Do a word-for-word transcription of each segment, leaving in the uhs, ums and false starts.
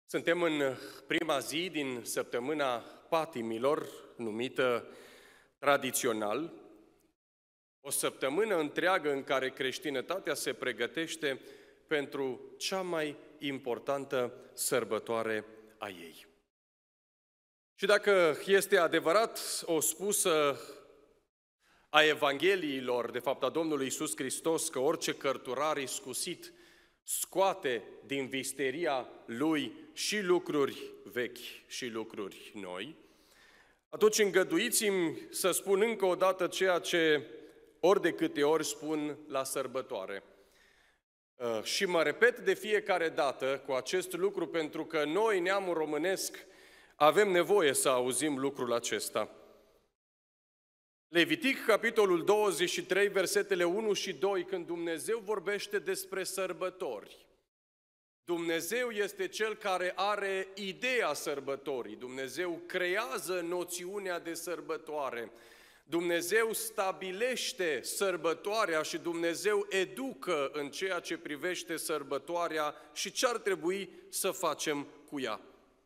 Suntem în prima zi din săptămâna patimilor, numită tradițional, o săptămână întreagă în care creștinătatea se pregătește pentru cea mai importantă sărbătoare a ei. Și dacă este adevărat o spusă a Evangheliilor, de fapt a Domnului Iisus Hristos, că orice cărturar iscusit scoate din visteria lui și lucruri vechi și lucruri noi, atunci îngăduiți-mi să spun încă o dată ceea ce ori de câte ori spun la sărbătoare. Și mă repet de fiecare dată cu acest lucru, pentru că noi, neamul românesc, avem nevoie să auzim lucrul acesta. Levitic, capitolul douăzeci și trei, versetele unu și doi, când Dumnezeu vorbește despre sărbători. Dumnezeu este Cel care are ideea sărbătorii. Dumnezeu creează noțiunea de sărbătoare. Dumnezeu stabilește sărbătoarea și Dumnezeu educă în ceea ce privește sărbătoarea și ce ar trebui să facem cu ea.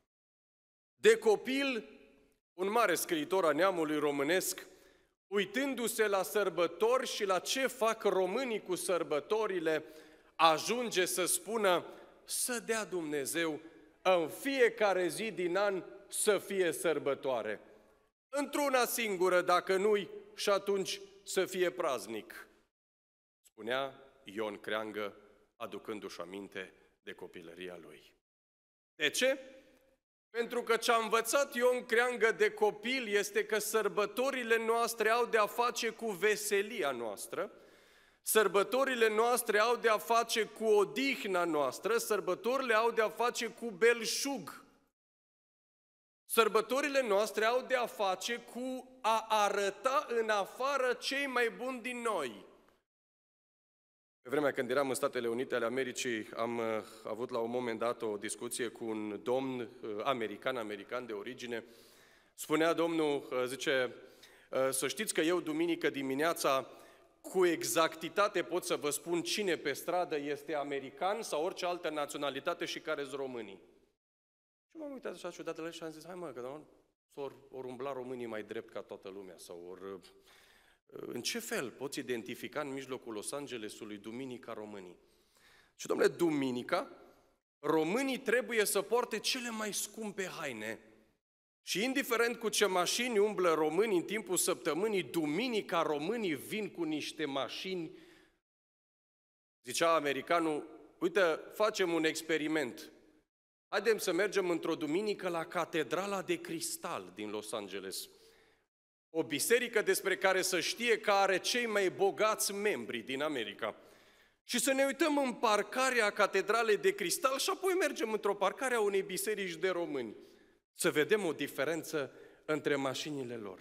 De copil, un mare scriitor a neamului românesc, uitându-se la sărbători și la ce fac românii cu sărbătorile, ajunge să spună: să dea Dumnezeu în fiecare zi din an să fie sărbătoare. Într-una singură, dacă nu-i, și atunci să fie praznic, spunea Ion Creangă, aducându-și aminte de copilăria lui. De ce? Pentru că ce a învățat Ion Creangă de copil este că sărbătorile noastre au de-a face cu veselia noastră, sărbătorile noastre au de-a face cu odihna noastră, sărbătorile au de-a face cu belșug. Sărbătorile noastre au de-a face cu a arăta în afară cei mai buni din noi. Pe vremea când eram în Statele Unite ale Americii, am uh, avut la un moment dat o discuție cu un domn uh, american, american de origine. Spunea domnul, uh, zice, uh, să știți că eu duminică dimineața cu exactitate pot să vă spun cine pe stradă este american sau orice altă naționalitate și care sunt românii. Și m-am uitat așa ciudat la el și am zis, hai mă, că da, ori, ori umbla românii mai drept ca toată lumea sau ori... În ce fel poți identifica în mijlocul Los Angelesului duminica românii? Și domnule, duminica, românii trebuie să poarte cele mai scumpe haine. Și indiferent cu ce mașini umblă românii în timpul săptămânii, duminica românii vin cu niște mașini. Zicea americanul, uite, facem un experiment. Haidem să mergem într-o duminică la Catedrala de Cristal din Los Angeles. O biserică despre care să știe că are cei mai bogați membri din America. Și să ne uităm în parcarea Catedralei de Cristal și apoi mergem într-o parcare a unei biserici de români. Să vedem o diferență între mașinile lor.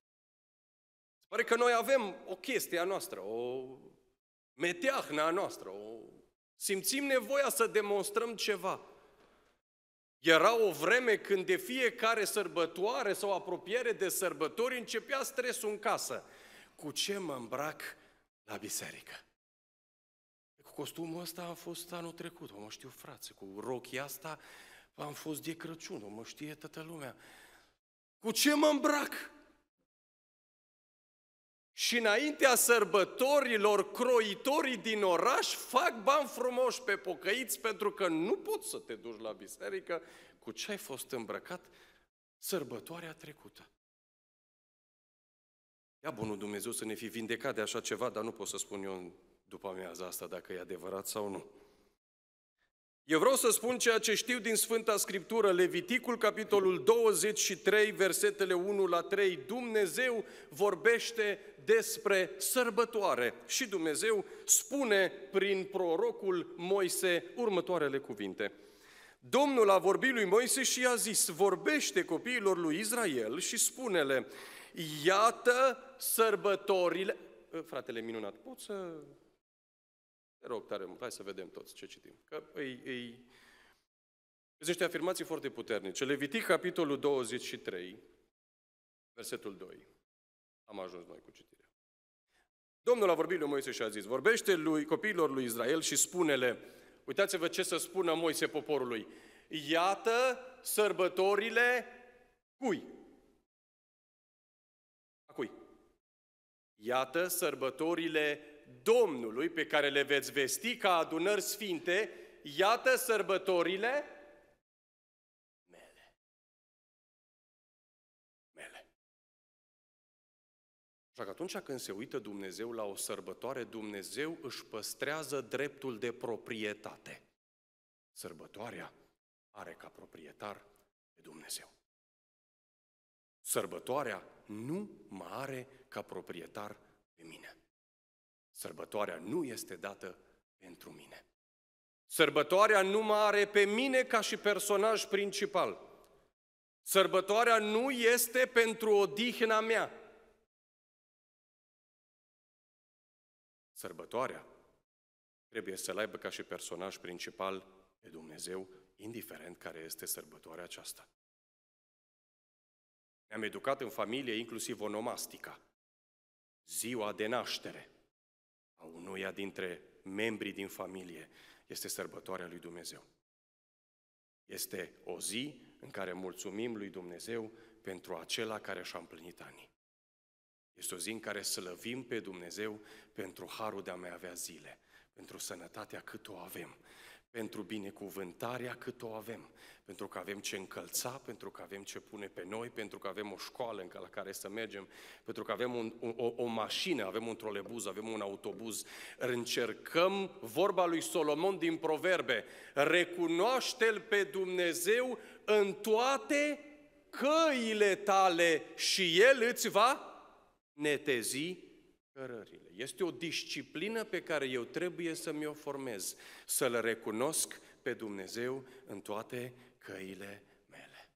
Se pare că noi avem o chestie a noastră, o meteahnă a noastră, o... simțim nevoia să demonstrăm ceva. Era o vreme când de fiecare sărbătoare sau apropiere de sărbători începea stresul în casă. Cu ce mă îmbrac la biserică? Cu costumul ăsta am fost anul trecut, o mă știu frață, cu rochia asta am fost de Crăciun, o mă știe toată lumea. Cu ce mă îmbrac? Și înaintea sărbătorilor, croitorii din oraș fac bani frumoși pe pocăiți, pentru că nu poți să te duci la biserică cu ce ai fost îmbrăcat sărbătoarea trecută. Ia bunul Dumnezeu să ne fi vindecat de așa ceva, dar nu pot să spun eu după amiaza asta dacă e adevărat sau nu. Eu vreau să spun ceea ce știu din Sfânta Scriptură, Leviticul, capitolul douăzeci și trei, versetele unu la trei. Dumnezeu vorbește despre sărbătoare și Dumnezeu spune prin prorocul Moise următoarele cuvinte. Domnul a vorbit lui Moise și i-a zis, vorbește copiilor lui Israel și spune-le, iată sărbătorile... Fratele minunat, poți să... Te rog tare mult, hai să vedem toți ce citim. Că îi, îi... Sunt niște afirmații foarte puternice. Levitic, capitolul douăzeci și trei, versetul doi. Am ajuns noi cu citirea. Domnul a vorbit lui Moise și a zis, vorbește lui copiilor lui Israel și spune-le, uitați-vă ce să spună Moise poporului, Iată sărbătorile cui? A cui? Iată sărbătorile Domnului pe care le veți vesti ca adunări sfinte, iată sărbătorile mele. Mele. Așa că atunci când se uită Dumnezeu la o sărbătoare, Dumnezeu își păstrează dreptul de proprietate. Sărbătoarea are ca proprietar pe Dumnezeu. Sărbătoarea nu mă are ca proprietar pe mine. Sărbătoarea nu este dată pentru mine. Sărbătoarea nu mă are pe mine ca și personaj principal. Sărbătoarea nu este pentru odihna mea. Sărbătoarea trebuie să-L aibă ca și personaj principal pe Dumnezeu, indiferent care este sărbătoarea aceasta. Ne-am educat în familie inclusiv onomastica. Ziua de naștere a unuia dintre membrii din familie este sărbătoarea lui Dumnezeu. Este o zi în care mulțumim lui Dumnezeu pentru acela care și-a împlinit anii. Este o zi în care slăvim pe Dumnezeu pentru harul de a mai avea zile, pentru sănătatea cât o avem, pentru binecuvântarea cât o avem, pentru că avem ce încălța, pentru că avem ce pune pe noi, pentru că avem o școală la care să mergem, pentru că avem un, o, o mașină, avem un trolebuz, avem un autobuz. Încercăm, vorba lui Solomon din Proverbe, recunoaște-L pe Dumnezeu în toate căile tale și El îți va netezi cărările. Este o disciplină pe care eu trebuie să mi-o formez, să-L recunosc pe Dumnezeu în toate căile mele.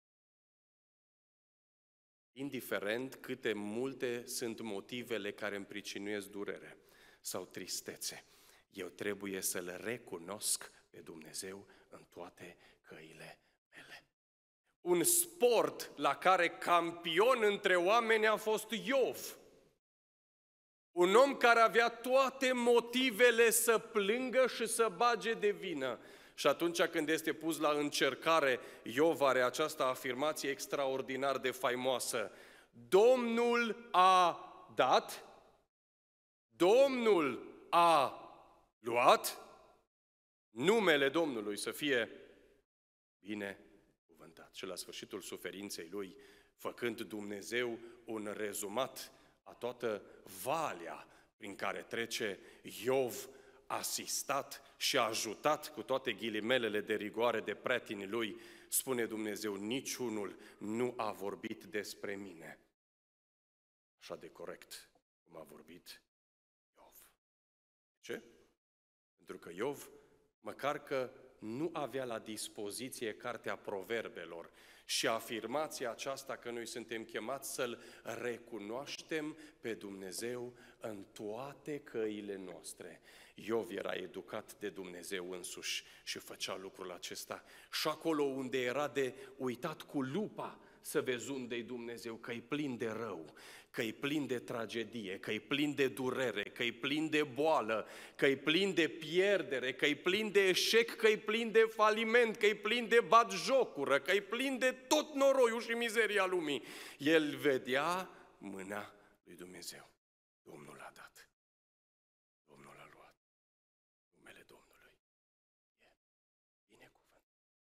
Indiferent câte multe sunt motivele care îmi pricinuiesc durere sau tristețe, eu trebuie să-L recunosc pe Dumnezeu în toate căile mele. Un sport la care campion între oameni a fost Iov. Un om care avea toate motivele să plângă și să bage de vină. Și atunci când este pus la încercare, Iov are această afirmație extraordinar de faimoasă. Domnul a dat, Domnul a luat, numele Domnului să fie binecuvântat. Și la sfârșitul suferinței lui, făcând Dumnezeu un rezumat a toată valea prin care trece Iov, asistat și ajutat cu toate ghilimelele de rigoare de pretinii lui, spune Dumnezeu, niciunul nu a vorbit despre mine așa de corect cum a vorbit Iov. Ce? Pentru că Iov, măcar că nu avea la dispoziție cartea Proverbelor și afirmația aceasta că noi suntem chemați să-L recunoaștem pe Dumnezeu în toate căile noastre. Iov era educat de Dumnezeu însuși și făcea lucrul acesta. Și acolo unde era de uitat cu lupa să vezi unde-i Dumnezeu, că-i plin de rău, că-i plin de tragedie, că-i plin de durere, că-i plin de boală, că-i plin de pierdere, că-i plin de eșec, că-i plin de faliment, că-i plin de batjocură, că-i plin de tot noroiul și mizeria lumii. El vedea mâna lui Dumnezeu. Domnul a dat. Domnul a luat. Numele Domnului e binecuvânt.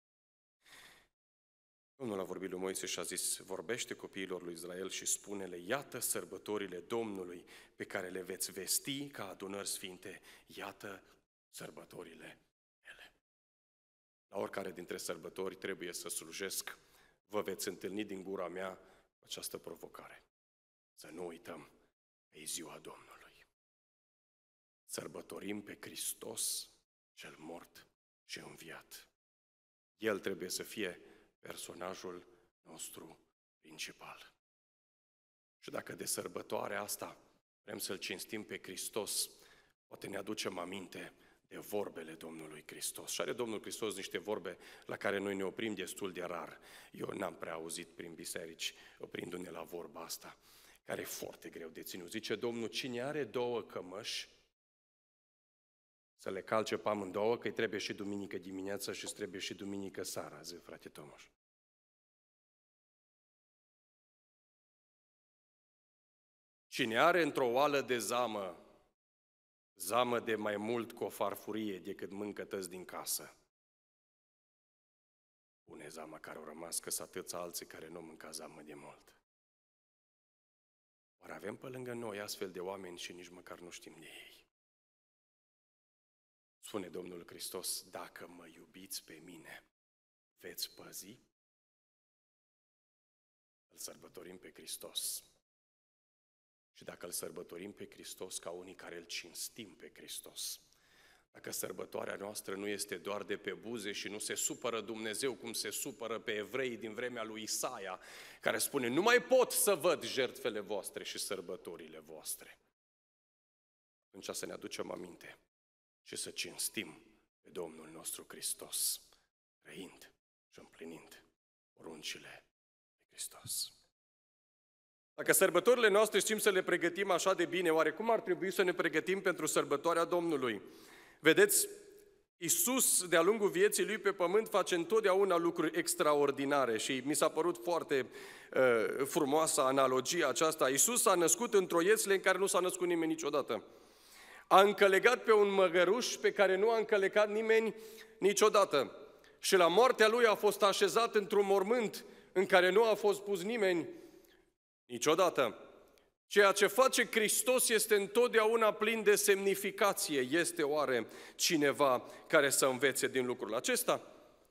Domnul a vorbit lui Moise și a zis, vorbește copiilor lui Israel și spune-le, iată sărbătorile Domnului pe care le veți vesti ca adunări sfinte, iată sărbătorile mele. La oricare dintre sărbători trebuie să slujesc, vă veți întâlni din gura mea această provocare. Să nu uităm că e ziua Domnului. Sărbătorim pe Hristos cel mort și înviat. El trebuie să fie personajul nostru principal. Și dacă de sărbătoarea asta vrem să-L cinstim pe Hristos, poate ne aducem aminte de vorbele Domnului Hristos. Și are Domnul Hristos niște vorbe la care noi ne oprim destul de rar. Eu n-am prea auzit prin biserici, oprindu-ne la vorba asta, care e foarte greu de ținut. Zice Domnul, cine are două cămăși să le calce pe amândouă, că îi trebuie și duminică dimineața și îți trebuie și duminică seara, zi, frate Tomaș. Cine are într-o oală de zamă, zamă de mai mult cu o farfurie decât mâncă tăți din casă, pune zama care au rămas, că sunt atâția alții care nu mânca zamă de mult. Oare avem pe lângă noi astfel de oameni și nici măcar nu știm de ei? Spune Domnul Hristos, dacă mă iubiți pe mine, veți păzi? Îl sărbătorim pe Hristos. Și dacă îl sărbătorim pe Hristos ca unii care îl cinstim pe Hristos, dacă sărbătoarea noastră nu este doar de pe buze și nu se supără Dumnezeu cum se supără pe evrei din vremea lui Isaia, care spune, nu mai pot să văd jertfele voastre și sărbătorile voastre. Atunci să ne aducem aminte și să cinstim pe Domnul nostru Hristos, trăind și împlinind poruncile lui Hristos. Dacă sărbătorile noastre știm să le pregătim așa de bine, oare cum ar trebui să ne pregătim pentru sărbătoarea Domnului? Vedeți, Iisus, de-a lungul vieții Lui pe pământ, face întotdeauna lucruri extraordinare și mi s-a părut foarte uh, frumoasă analogia aceasta. Iisus s-a născut într-o ieslă în care nu s-a născut nimeni niciodată. A încălegat pe un măgăruș pe care nu a încălecat nimeni niciodată. Și la moartea Lui a fost așezat într-un mormânt în care nu a fost pus nimeni niciodată. Ceea ce face Hristos este întotdeauna plin de semnificație. Este oare cineva care să învețe din lucrul acesta?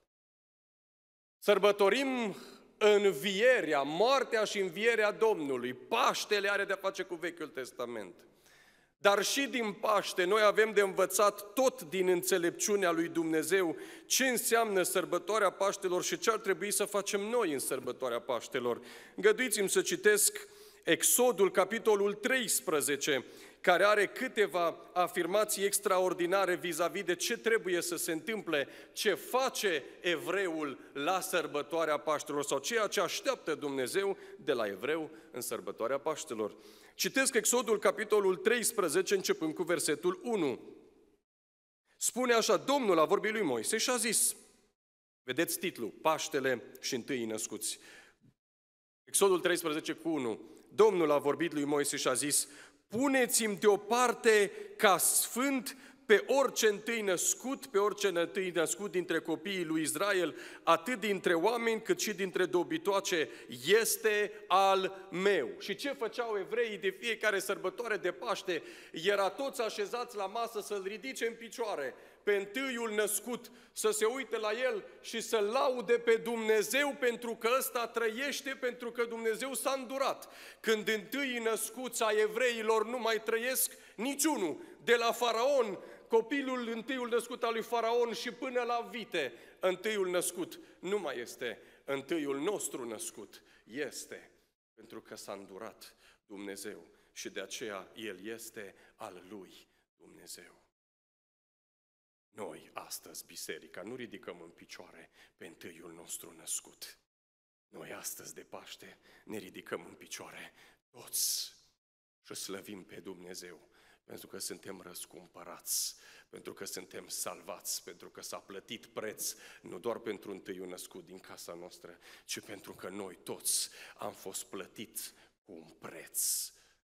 Sărbătorim învierea, moartea și învierea Domnului. Paștele are de-a face cu Vechiul Testament. Dar și din Paște noi avem de învățat tot din înțelepciunea lui Dumnezeu ce înseamnă sărbătoarea Paștelor și ce ar trebui să facem noi în sărbătoarea Paștelor. Îngăduiți-mi să citesc Exodul, capitolul treisprezece, care are câteva afirmații extraordinare vis-a-vis de ce trebuie să se întâmple, ce face evreul la sărbătoarea Paștelor sau ceea ce așteaptă Dumnezeu de la evreu în sărbătoarea Paștelor. Citesc Exodul, capitolul treisprezece, începând cu versetul unu. Spune așa, Domnul a vorbit lui Moise și a zis, vedeți titlul, Paștele și întâii născuți. Exodul treisprezece cu unu. Domnul a vorbit lui Moise și a zis, puneți-mi deoparte ca sfânt pe orice întâi născut, pe orice întâi născut dintre copiii lui Israel, atât dintre oameni cât și dintre dobitoace, este al meu. Și ce făceau evreii de fiecare sărbătoare de Paște? Era toți așezați la masă să-l ridice în picioare pe întâiul născut, să se uite la el și să laude pe Dumnezeu pentru că ăsta trăiește, pentru că Dumnezeu s-a îndurat. Când întâii născuți a evreilor nu mai trăiesc niciunul, de la faraon, copilul întâiul născut al lui faraon și până la vite, întâiul născut nu mai este întâiul nostru născut, este pentru că s-a îndurat Dumnezeu și de aceea el este al lui Dumnezeu. Noi, astăzi, biserica, nu ridicăm în picioare pe întâiul nostru născut. Noi, astăzi, de Paște, ne ridicăm în picioare toți și slăvim pe Dumnezeu, pentru că suntem răscumpărați, pentru că suntem salvați, pentru că s-a plătit preț, nu doar pentru întâiul născut din casa noastră, ci pentru că noi toți am fost plătiți cu un preț.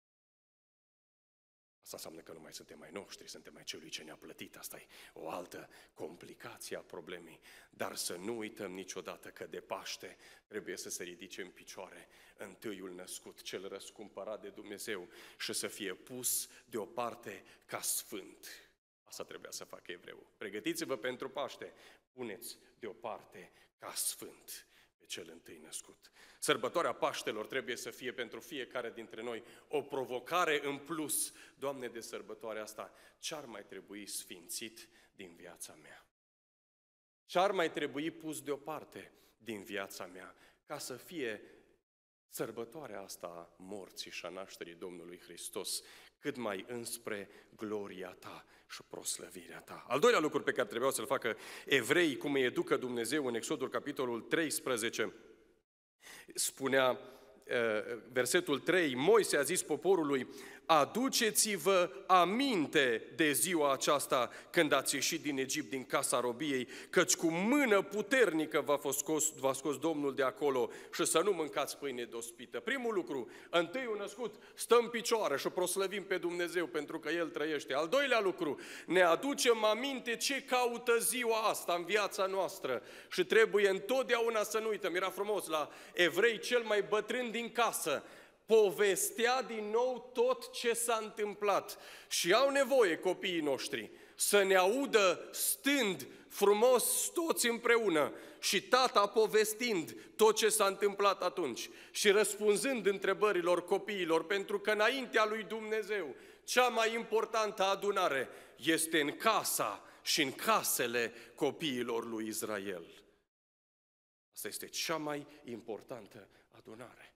Asta înseamnă că nu mai suntem mai noștri, suntem mai celui ce ne-a plătit. Asta e o altă complicație a problemei. Dar să nu uităm niciodată că de Paște trebuie să se ridice în picioare întâiul născut, cel răscumpărat de Dumnezeu și să fie pus deoparte ca sfânt. Asta trebuia să facă evreul. Pregătiți-vă pentru Paște, puneți deoparte ca sfânt pe cel întâi născut. Sărbătoarea Paștelor trebuie să fie pentru fiecare dintre noi o provocare în plus. Doamne, de sărbătoarea asta, ce-ar mai trebui sfințit din viața mea? Ce-ar mai trebui pus deoparte din viața mea ca să fie sărbătoarea asta a morții și a nașterii Domnului Hristos cât mai înspre gloria ta și proslăvirea ta. Al doilea lucru pe care trebuiau să-l facă evreii, cum îi educă Dumnezeu în Exodul capitolul treisprezece, spunea versetul trei, Moise a zis poporului, aduceți-vă aminte de ziua aceasta când ați ieșit din Egipt, din casa robiei, căci cu mână puternică v-a fost scos, v-a scos Domnul de acolo și să nu mâncați pâine dospită. Primul lucru, întâiul născut stă în picioare și o proslăvim pe Dumnezeu pentru că El trăiește. Al doilea lucru, ne aducem aminte ce caută ziua asta în viața noastră și trebuie întotdeauna să nu uităm. Era frumos la Evrei, cel mai bătrân din casă povestea din nou tot ce s-a întâmplat. Și au nevoie copiii noștri să ne audă stând frumos toți împreună și tata povestind tot ce s-a întâmplat atunci și răspunzând întrebărilor copiilor, pentru că înaintea lui Dumnezeu cea mai importantă adunare este în casa și în casele copiilor lui Israel. Asta este cea mai importantă adunare.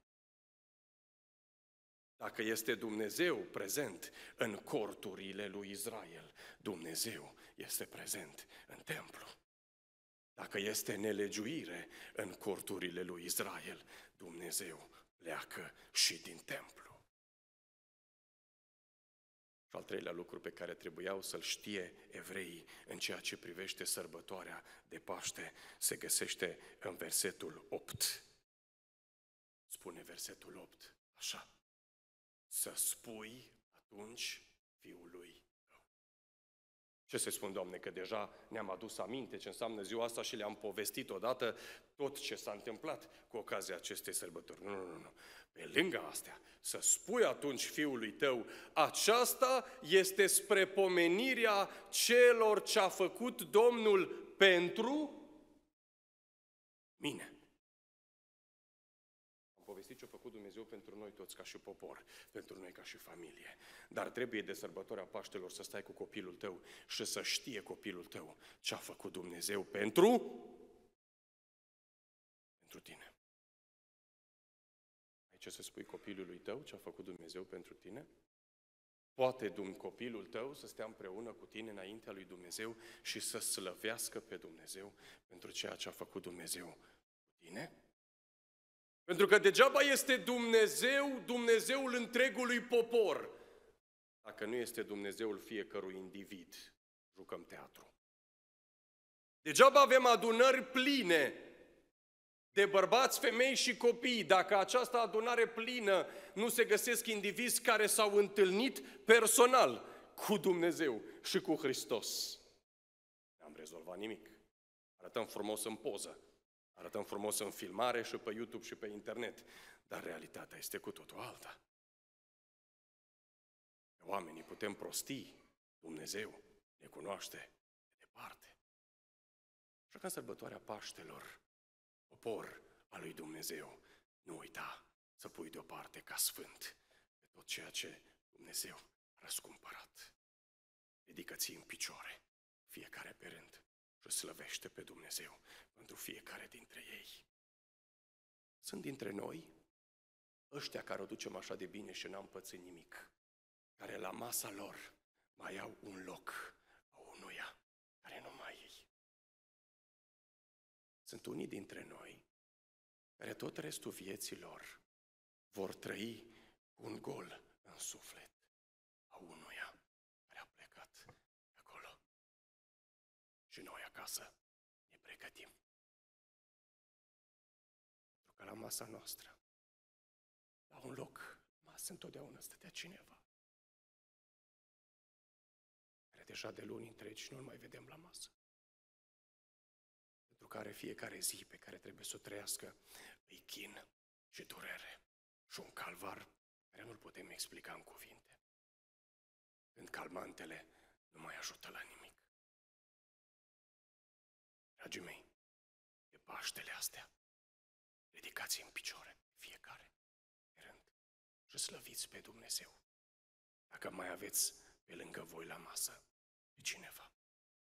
Dacă este Dumnezeu prezent în corturile lui Israel, Dumnezeu este prezent în templu. Dacă este nelegiuire în corturile lui Israel, Dumnezeu pleacă și din templu. Și al treilea lucru pe care trebuiau să-l știe evreii în ceea ce privește sărbătoarea de Paște se găsește în versetul opt. Spune versetul opt, așa: să spui atunci fiului tău. Ce să spun, Doamne, că deja ne-am adus aminte ce înseamnă ziua asta și le-am povestit odată tot ce s-a întâmplat cu ocazia acestei sărbători. Nu, nu, nu, nu. Pe lângă astea, să spui atunci fiului tău, aceasta este spre pomenirea celor ce a făcut Domnul pentru mine. Povestit ce a făcut Dumnezeu pentru noi toți ca și popor, pentru noi ca și familie. Dar trebuie de sărbătoarea Paștelor să stai cu copilul tău și să știe copilul tău ce a făcut Dumnezeu pentru pentru tine. Ai ce să spui copilului tău ce a făcut Dumnezeu pentru tine? Poate copilul tău să stea împreună cu tine înaintea lui Dumnezeu și să slăvească pe Dumnezeu pentru ceea ce a făcut Dumnezeu cu tine? Pentru că degeaba este Dumnezeu, Dumnezeul întregului popor, dacă nu este Dumnezeul fiecărui individ. Jucăm teatru. Degeaba avem adunări pline de bărbați, femei și copii, dacă această adunare plină nu se găsesc indivizi care s-au întâlnit personal cu Dumnezeu și cu Hristos. N-am rezolvat nimic. Arătăm frumos în poză. Arătăm frumos în filmare și pe YouTube și pe internet, dar realitatea este cu totul alta. Oamenii putem prosti, Dumnezeu ne cunoaște de departe. Așa că în sărbătoarea Paștelor, popor al lui Dumnezeu, nu uita să pui deoparte ca sfânt pe tot ceea ce Dumnezeu a răscumpărat. Ridică-ți în picioare, fiecare pe rând, și slăvește pe Dumnezeu pentru fiecare dintre ei. Sunt dintre noi ăștia care o ducem așa de bine și n-am pățit nimic, care la masa lor mai au un loc a unuia care nu mai ei. Sunt unii dintre noi care tot restul vieții lor vor trăi cu un gol în suflet a unuia care a plecat acolo. Și noi acasă ne pregătim. Pentru că la masa noastră, la un loc, masă întotdeauna stătea cineva care deja de luni întregi nu-l mai vedem la masă. Pentru care fiecare zi pe care trebuie să o trăiască îi chin și durere și un calvar care nu-l putem explica în cuvinte. Când calmantele nu mai ajută la nimic. Dragii mei, de Paștele astea, ridicați în picioare fiecare pe rând și slăviți pe Dumnezeu. Dacă mai aveți pe lângă voi la masă pe cineva.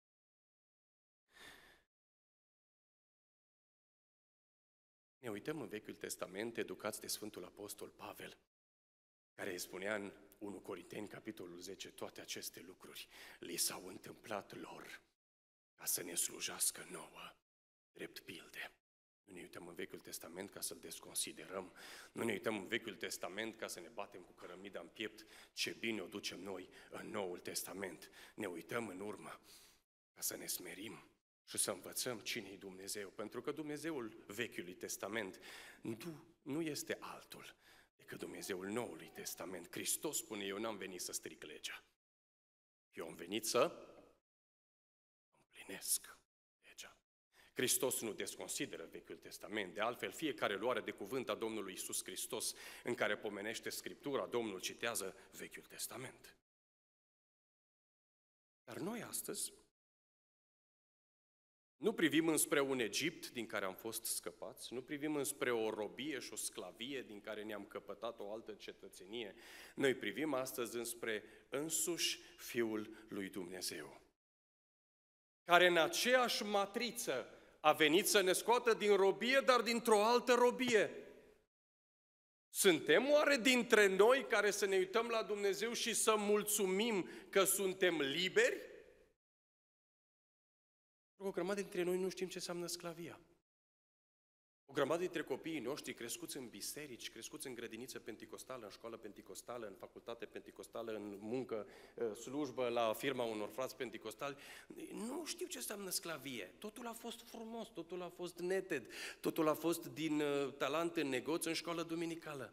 Ne uităm în Vechiul Testament, educați de Sfântul Apostol Pavel, care îi spunea în unu Corinteni, capitolul zece, toate aceste lucruri li s-au întâmplat lor ca să ne slujească nouă drept pilde. Nu ne uităm în Vechiul Testament ca să-l desconsiderăm. Nu ne uităm în Vechiul Testament ca să ne batem cu cărămida în piept. Ce bine o ducem noi în Noul Testament. Ne uităm în urmă ca să ne smerim și să învățăm cine e Dumnezeu. Pentru că Dumnezeul Vechiului Testament nu, nu este altul decât Dumnezeul Noului Testament. Hristos spune, eu n-am venit să stric legea. Eu am venit să împlinesc legea. Hristos nu desconsideră Vechiul Testament. De altfel, fiecare luare de cuvânt a Domnului Iisus Hristos în care pomenește Scriptura, Domnul citează Vechiul Testament. Dar noi astăzi nu privim înspre un Egipt din care am fost scăpați, nu privim înspre o robie și o sclavie din care ne-am căpătat o altă cetățenie. Noi privim astăzi înspre însuși Fiul lui Dumnezeu, care în aceeași matriță a venit să ne scoată din robie, dar dintr-o altă robie. Suntem oare dintre noi care să ne uităm la Dumnezeu și să mulțumim că suntem liberi? O grămadă dintre noi nu știm ce înseamnă sclavia. O grămadă dintre copiii noștri crescuți în biserici, crescuți în grădiniță penticostală, în școală penticostală, în facultate penticostală, în muncă, slujbă, la firma unor frați penticostali, nu știu ce înseamnă sclavie. Totul a fost frumos, totul a fost neted, totul a fost din talent în negoț, în școală duminicală.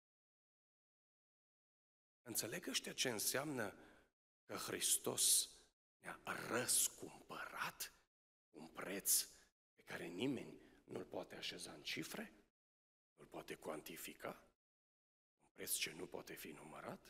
Înțeleg ăștia ce înseamnă că Hristos ne-a răscumpărat un preț pe care nimeni nu-l poate așeza în cifre, nu-l poate cuantifica, un preț ce nu poate fi numărat?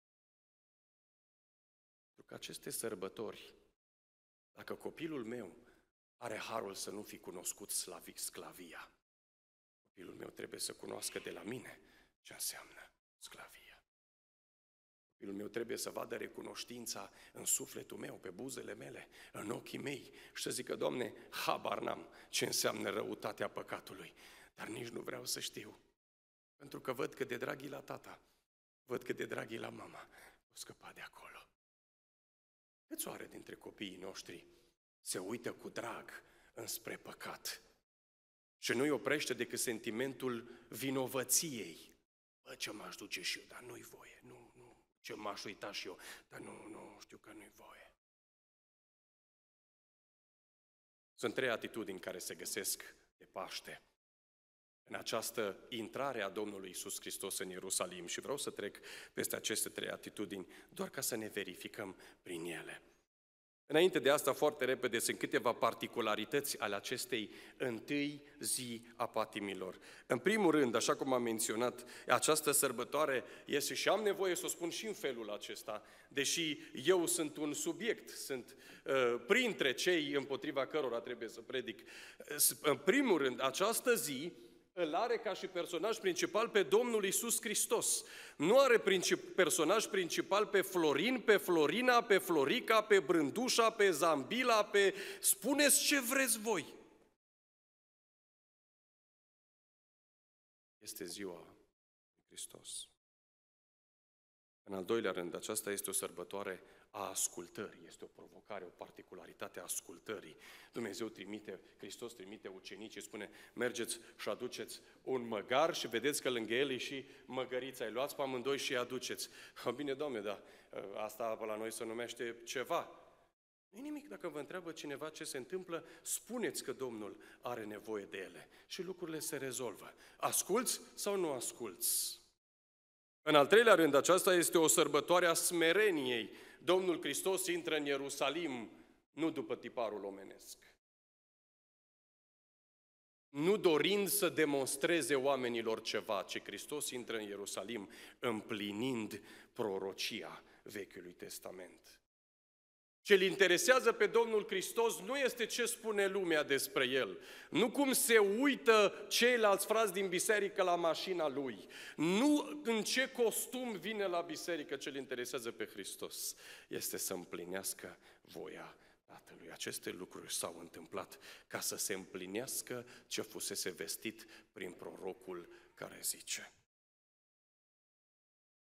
Pentru că aceste sărbători, dacă copilul meu are harul să nu fi cunoscut slavic sclavia, copilul meu trebuie să cunoască de la mine ce înseamnă sclavia. Copilul meu trebuie să vadă recunoștința în sufletul meu, pe buzele mele, în ochii mei și să zică, Doamne, habar n-am ce înseamnă răutatea păcatului, dar nici nu vreau să știu. Pentru că văd cât de drag e la tata, văd cât de drag e la mama, o scăpa de acolo. Câți oare dintre copiii noștri se uită cu drag înspre păcat și nu-i oprește decât sentimentul vinovăției? Bă, ce m-aș duce și eu, dar nu-i voie, nu, nu. Ce m-aș uita și eu, dar nu, nu, știu că nu-i voie. Sunt trei atitudini care se găsesc de Paște în această intrare a Domnului Iisus Hristos în Ierusalim și vreau să trec peste aceste trei atitudini doar ca să ne verificăm prin ele. Înainte de asta, foarte repede, sunt câteva particularități ale acestei întâi zi a patimilor. În primul rând, așa cum am menționat, această sărbătoare este, și am nevoie să o spun și în felul acesta, deși eu sunt un subiect, sunt uh, printre cei împotriva cărora trebuie să predic. În primul rând, această zi îl are ca și personaj principal pe Domnul Iisus Hristos. Nu are princip, personaj principal pe Florin, pe Florina, pe Florica, pe Brândușa, pe Zambila, pe... Spuneți ce vreți voi. Este ziua lui Hristos. În al doilea rând, aceasta este o sărbătoare a ascultării, este o provocare, o particularitate a ascultării. Dumnezeu trimite, Hristos trimite ucenicii, spune, mergeți și aduceți un măgar și vedeți că lângă el e și măgărița, îi luați pe amândoi și îi aduceți. Bine, Doamne, dar asta la noi se numește ceva. Nu nimic, dacă vă întreabă cineva ce se întâmplă, spuneți că Domnul are nevoie de ele și lucrurile se rezolvă. Asculți sau nu asculți? În al treilea rând, aceasta este o sărbătoare a smereniei. Domnul Hristos intră în Ierusalim nu după tiparul omenesc, nu dorind să demonstreze oamenilor ceva, ci Hristos intră în Ierusalim împlinind prorocia Vechiului Testament. Ce-l interesează pe Domnul Hristos nu este ce spune lumea despre El, nu cum se uită ceilalți frați din biserică la mașina Lui, nu în ce costum vine la biserică. Ce-l interesează pe Hristos este să împlinească voia Tatălui. Aceste lucruri s-au întâmplat ca să se împlinească ce fusese vestit prin prorocul care zice: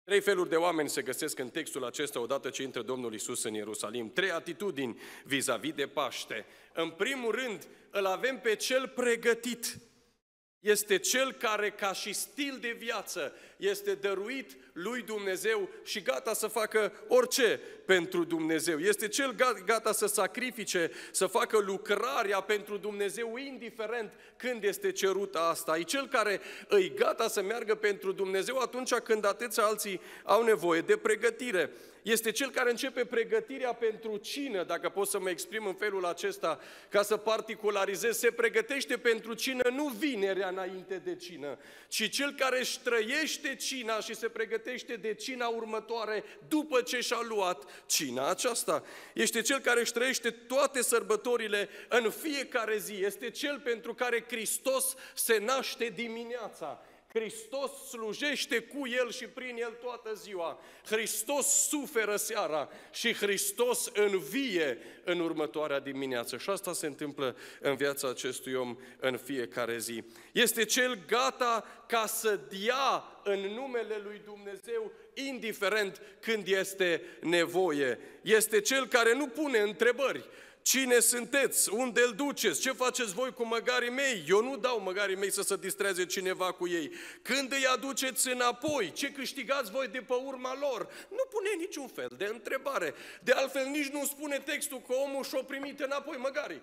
Trei feluri de oameni se găsesc în textul acesta odată ce intră Domnul Iisus în Ierusalim. Trei atitudini vis-a-vis de Paște. În primul rând, îl avem pe cel pregătit. Este cel care, ca și stil de viață, este dăruit lui Dumnezeu și gata să facă orice pentru Dumnezeu. Este cel gata să sacrifice, să facă lucrarea pentru Dumnezeu, indiferent când este cerută asta. E cel care îi gata să meargă pentru Dumnezeu atunci când atâția alții au nevoie de pregătire. Este cel care începe pregătirea pentru cină, dacă pot să mă exprim în felul acesta, ca să particularizez, se pregătește pentru cină nu vinerea înainte de cină, ci cel care își trăiește cina și se pregătește de cina următoare după ce și-a luat cina aceasta. Este cel care își trăiește toate sărbătorile în fiecare zi. Este cel pentru care Hristos se naște dimineața. Hristos slujește cu El și prin El toată ziua. Hristos suferă seara și Hristos învie în următoarea dimineață. Și asta se întâmplă în viața acestui om în fiecare zi. Este cel gata ca să dea în numele lui Dumnezeu, indiferent când este nevoie. Este cel care nu pune întrebări. Cine sunteți? Unde îl duceți? Ce faceți voi cu măgarii mei? Eu nu dau măgarii mei să se distreze cineva cu ei. Când îi aduceți înapoi? Ce câștigați voi de pe urma lor? Nu pune niciun fel de întrebare. De altfel nici nu spune textul că omul și-o primit înapoi măgarii.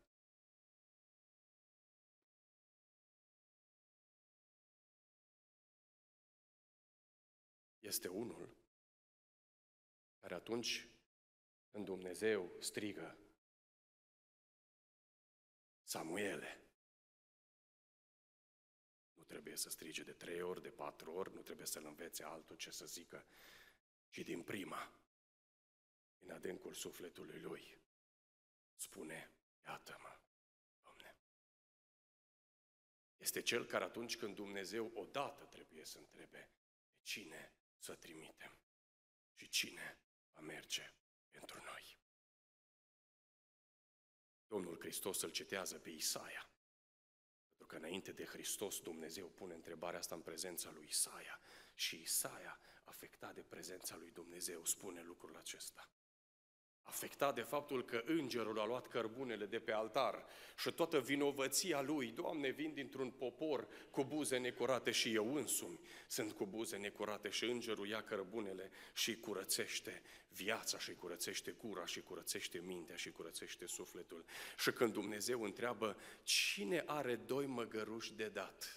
Este unul care atunci când Dumnezeu strigă: Samuele, nu trebuie să strige de trei ori, de patru ori, nu trebuie să-l învețe altul ce să zică, ci din prima, din adâncul sufletului lui, spune: iată-mă, Doamne. Este cel care atunci când Dumnezeu odată trebuie să întrebe pe cine să trimitem și cine va merge pentru noi. Domnul Hristos îl citează pe Isaia, pentru că înainte de Hristos Dumnezeu pune întrebarea asta în prezența lui Isaia și Isaia, afectat de prezența lui Dumnezeu, spune lucrul acesta. Afectat de faptul că îngerul a luat cărbunele de pe altar și toată vinovăția lui: Doamne, vin dintr-un popor cu buze necurate și eu însumi sunt cu buze necurate, și îngerul ia cărbunele și îi curățește viața, și îi curățește gura, și îi curățește mintea, și îi curățește sufletul. Și când Dumnezeu întreabă: cine are doi măgăruși de dat?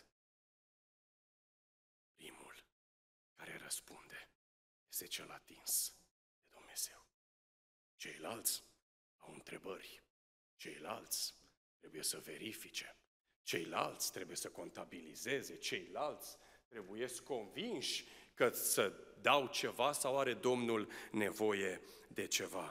Primul care răspunde este cel atins de Dumnezeu. Ceilalți au întrebări, ceilalți trebuie să verifice, ceilalți trebuie să contabilizeze, ceilalți trebuie să convinși că să dau ceva sau are Domnul nevoie de ceva.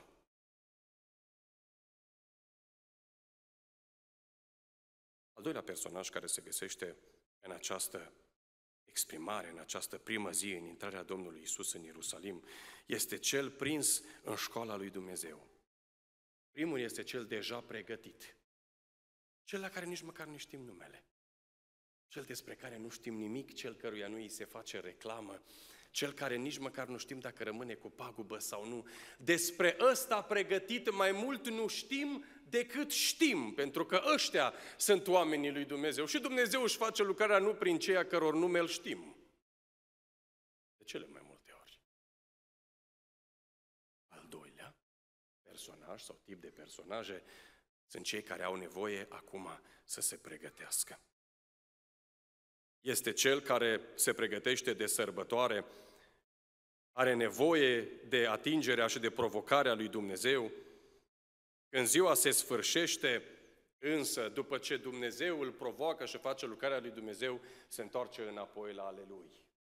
Al doilea personaj care se găsește în această exprimare, în această primă zi, în intrarea Domnului Iisus în Ierusalim, este cel prins în școala lui Dumnezeu. Primul este cel deja pregătit, cel la care nici măcar nu știm numele, cel despre care nu știm nimic, cel căruia nu îi se face reclamă, cel care nici măcar nu știm dacă rămâne cu pagubă sau nu. Despre ăsta pregătit mai mult nu știm decât știm, pentru că ăștia sunt oamenii lui Dumnezeu. Și Dumnezeu își face lucrarea nu prin ceea căror nume îl știm. De cele mai multe ori. Al doilea personaj sau tip de personaje sunt cei care au nevoie acum să se pregătească. Este cel care se pregătește de sărbătoare, are nevoie de atingerea și de provocarea lui Dumnezeu. Când ziua se sfârșește, însă, după ce Dumnezeu îl provoacă și face lucrarea lui Dumnezeu, se întoarce înapoi la ale lui.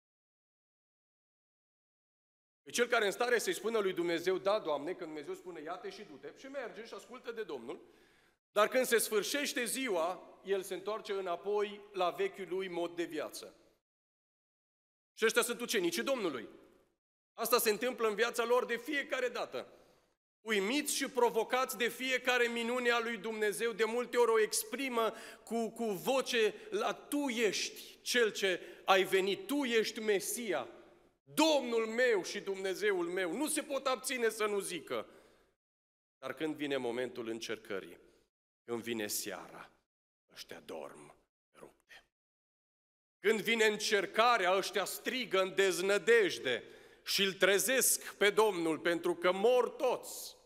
E cel care în stare să-i spună lui Dumnezeu: da, Doamne, când Dumnezeu spune: ia-te și du-te, și merge și ascultă de Domnul, dar când se sfârșește ziua, el se întoarce înapoi la vechiul lui mod de viață. Și ăștia sunt ucenicii Domnului. Asta se întâmplă în viața lor de fiecare dată. Uimiți și provocați de fiecare minune a lui Dumnezeu, de multe ori o exprimă cu, cu voce la: tu ești cel ce ai venit, tu ești Mesia. Domnul meu și Dumnezeul meu, nu se pot abține să nu zică. Dar când vine momentul încercării, când vine seara, ăștia dorm rupte. Când vine încercarea, ăștia strigă în deznădejde și îl trezesc pe Domnul pentru că mor toți.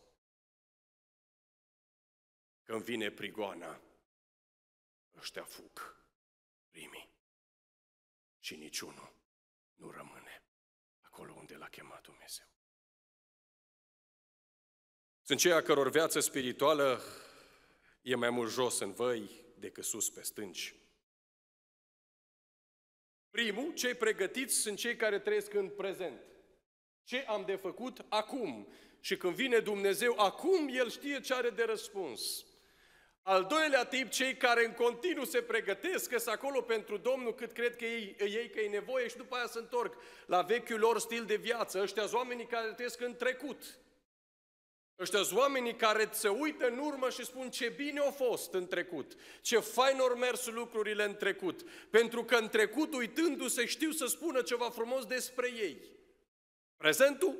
Când vine prigoana, ăștia fug primii și niciunul nu rămâne acolo unde l-a chemat Dumnezeu. Sunt cei a căror viață spirituală e mai mult jos în văi decât sus pe stânci. Primul, cei pregătiți, sunt cei care trăiesc în prezent. Ce am de făcut acum? Și când vine Dumnezeu acum, El știe ce are de răspuns. Al doilea tip, cei care în continuu se pregătesc, că sunt acolo pentru Domnul cât cred că ei, ei că e nevoie și după aia se întorc la vechiul lor stil de viață. Ăștia sunt oamenii care trăiesc în trecut. Ăștia sunt oamenii care se uită în urmă și spun ce bine a fost în trecut, ce fain au mers lucrurile în trecut, pentru că în trecut, uitându-se, știu să spună ceva frumos despre ei. Prezentul?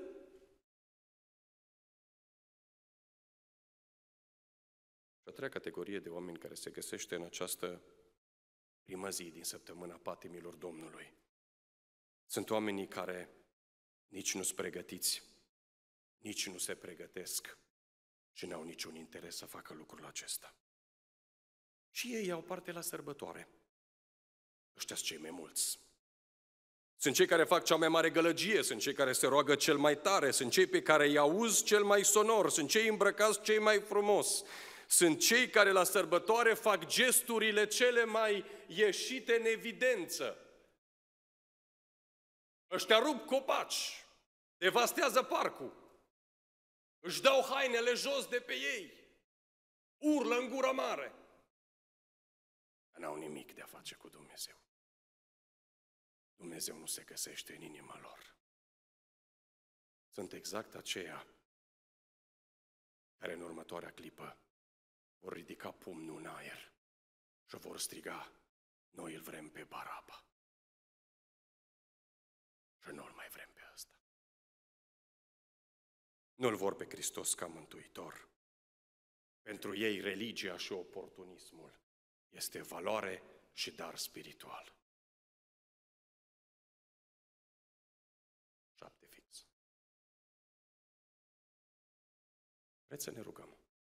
Și a treia categorie de oameni care se găsește în această primă zi din săptămâna patimilor Domnului sunt oamenii care nici nu sunt pregătiți, nici nu se pregătesc și n-au niciun interes să facă lucrul acesta. Și ei iau parte la sărbătoare. Ăștia sunt cei mai mulți. Sunt cei care fac cea mai mare gălăgie, sunt cei care se roagă cel mai tare, sunt cei pe care îi auzi cel mai sonor, sunt cei îmbrăcați cei mai frumos, sunt cei care la sărbătoare fac gesturile cele mai ieșite în evidență. Ăștia rup copaci, devastează parcul, își dau hainele jos de pe ei, urlă în gură mare. Dar n-au nimic de a face cu Dumnezeu. Dumnezeu nu se găsește în inima lor. Sunt exact aceia care în următoarea clipă vor ridica pumnul în aer și vor striga, noi îl vrem pe Baraba. Și nu îl mai vrem pe ăsta. Nu-L vor pe Hristos ca mântuitor. Pentru ei, religia și oportunismul este valoare și dar spiritual. Șapte fix. Vreți să ne rugăm?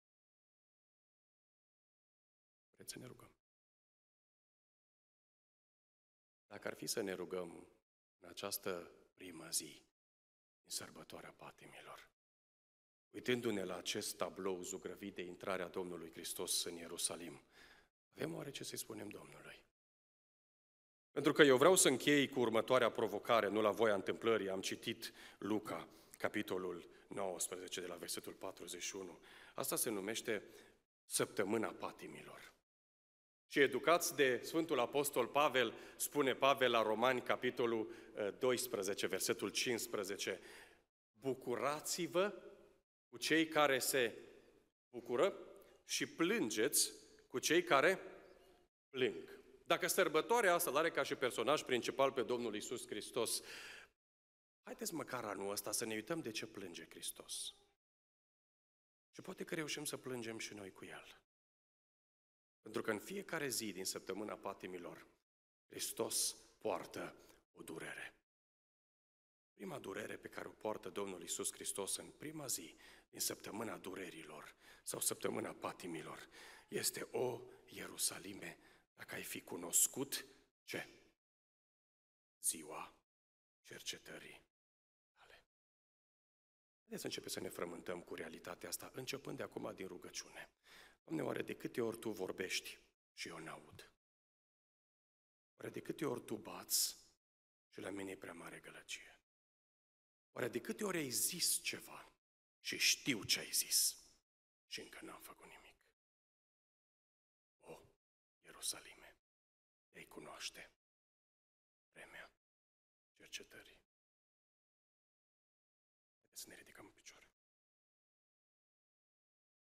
Vreți să ne rugăm? Dacă ar fi să ne rugăm în această primă zi din sărbătoarea patimilor, uitându-ne la acest tablou zugrăvit de intrarea Domnului Hristos în Ierusalim, avem oare ce să-i spunem Domnului? Pentru că eu vreau să închei cu următoarea provocare, nu la voia întâmplării. Am citit Luca, capitolul nouăsprezece, de la versetul patruzeci și unu. Asta se numește Săptămâna Patimilor. Și educați de Sfântul Apostol Pavel, spune Pavel la Romani, capitolul doisprezece, versetul cincisprezece, bucurați-vă cu cei care se bucură și plângeți cu cei care plâng. Dacă sărbătoarea asta l-are ca și personaj principal pe Domnul Iisus Hristos, haideți măcar anul ăsta să ne uităm de ce plânge Hristos. Și poate că reușim să plângem și noi cu El. Pentru că în fiecare zi din săptămâna patimilor, Hristos poartă o durere. Prima durere pe care o poartă Domnul Iisus Hristos în prima zi din săptămâna durerilor sau săptămâna patimilor este: o, Ierusalime, dacă ai fi cunoscut ce? Ziua cercetării tale. Haideți să începem să ne frământăm cu realitatea asta, începând de acum din rugăciune. Doamne, oare de câte ori Tu vorbești și eu n-aud? Oare de câte ori Tu bați și la mine e prea mare gălăgie? Oare de câte ori ai zis ceva și știu ce ai zis și încă n-am făcut nimic? O, Ierusalime, ei cunoaște vremea cercetării.